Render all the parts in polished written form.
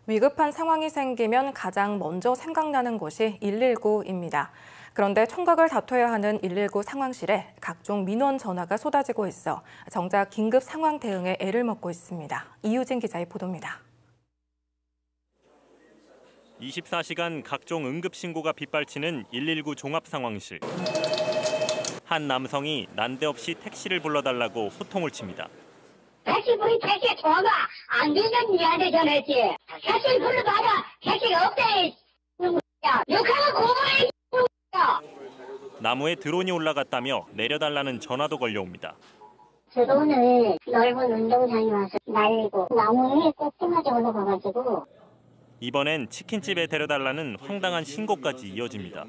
위급한 상황이 생기면 가장 먼저 생각나는 곳이 119입니다. 그런데 총각을 다퉈야 하는 119 상황실에 각종 민원 전화가 쏟아지고 있어 정작 긴급 상황 대응에 애를 먹고 있습니다. 이유진 기자의 보도입니다. 24시간 각종 응급 신고가 빗발치는 119 종합 상황실. 한 남성이 난데없이 택시를 불러달라고 호통을 칩니다. 택시 전화가 안 되면 니한테 전화했지. 택시 불러봐라. 택시가 없대. 욕하고 고마해. 나무에 드론이 올라갔다며 내려달라는 전화도 걸려옵니다. 저도 오늘 넓은 운동장에 와서 날리고 나무 위에 꼭지마저 올라가가지고 이번엔 치킨집에 데려달라는 황당한 신고까지 이어집니다.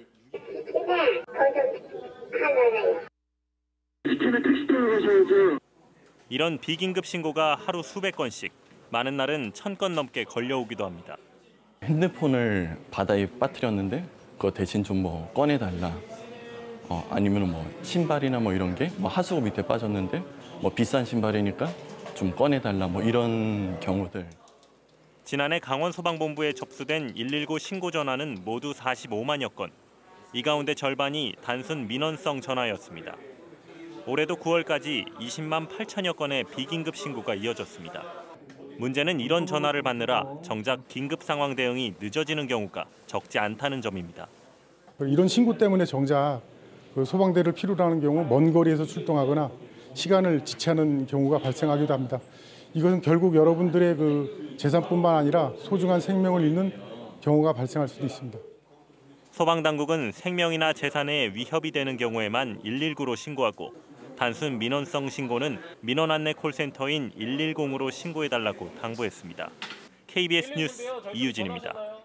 이런 비긴급 신고가 하루 수백 건씩, 많은 날은 1000건 넘게 걸려오기도 합니다. 핸드폰을 바다에 빠뜨렸는데 그거 대신 좀 뭐 꺼내달라. 아니면 뭐 신발이나 뭐 이런 게 뭐 하수구 밑에 빠졌는데 뭐 비싼 신발이니까 좀 꺼내달라 뭐 이런 경우들. 지난해 강원소방본부에 접수된 119 신고 전화는 모두 45만여 건. 이 가운데 절반이 단순 민원성 전화였습니다. 올해도 9월까지 20만 8천여 건의 비긴급 신고가 이어졌습니다. 문제는 이런 전화를 받느라 정작 긴급 상황 대응이 늦어지는 경우가 적지 않다는 점입니다. 이런 신고 때문에 정작 소방대를 필요로 하는 경우 먼 거리에서 출동하거나 시간을 지체하는 경우가 발생하기도 합니다. 이것은 결국 여러분들의 재산뿐만 아니라 소중한 생명을 잃는 경우가 발생할 수도 있습니다. 소방당국은 생명이나 재산에 위협이 되는 경우에만 119로 신고하고 단순 민원성 신고는 민원 안내 콜센터인 110으로 신고해달라고 당부했습니다. KBS 뉴스 이유진입니다.